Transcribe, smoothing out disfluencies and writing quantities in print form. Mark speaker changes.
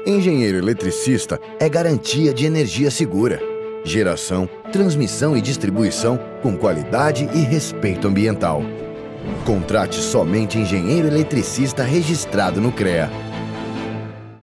Speaker 1: Engenheiro eletricista é garantia de energia segura, geração, transmissão e distribuição com qualidade e respeito ambiental. Contrate somente engenheiro eletricista registrado no CREA.